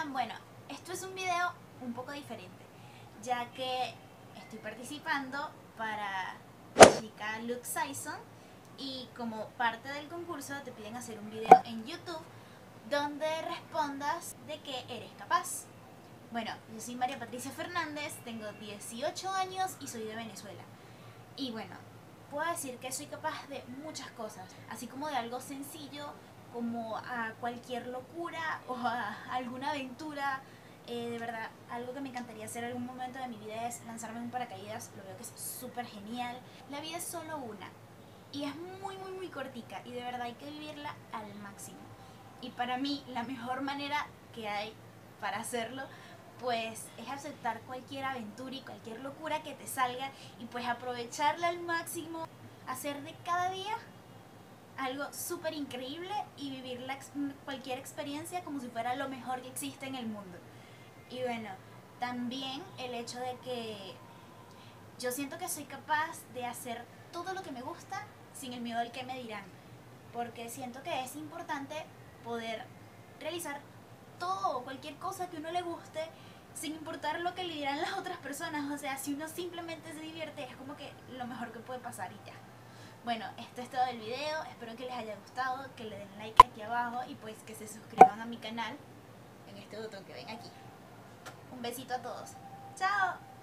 están? Bueno, esto es un video un poco diferente, ya que estoy participando para la chica Luke Saison y como parte del concurso te piden hacer un video en YouTube donde respondas de qué eres capaz. Bueno, yo soy María Patricia Fernández, tengo 18 años y soy de Venezuela. Y bueno, puedo decir que soy capaz de muchas cosas, así como de algo sencillo como a cualquier locura o a alguna aventura. De verdad, algo que me encantaría hacer en algún momento de mi vida es lanzarme en un paracaídas. Lo veo que es súper genial. La vida es solo una y es muy cortica y de verdad hay que vivirla al máximo. Y para mí la mejor manera que hay para hacerlo pues es aceptar cualquier aventura y cualquier locura que te salga y pues aprovecharla al máximo, hacer de cada día algo súper increíble y vivir cualquier experiencia como si fuera lo mejor que existe en el mundo. Y bueno, también el hecho de que yo siento que soy capaz de hacer todo lo que me gusta sin el miedo al que me dirán, porque siento que es importante poder realizar todo, cualquier cosa que a uno le guste, sin importar lo que le dirán las otras personas. O sea, si uno simplemente se divierte, es como que lo mejor que puede pasar y ya. Bueno, esto es todo el video, espero que les haya gustado, que le den like aquí abajo y pues que se suscriban a mi canal en este botón que ven aquí. Un besito a todos. ¡Chao!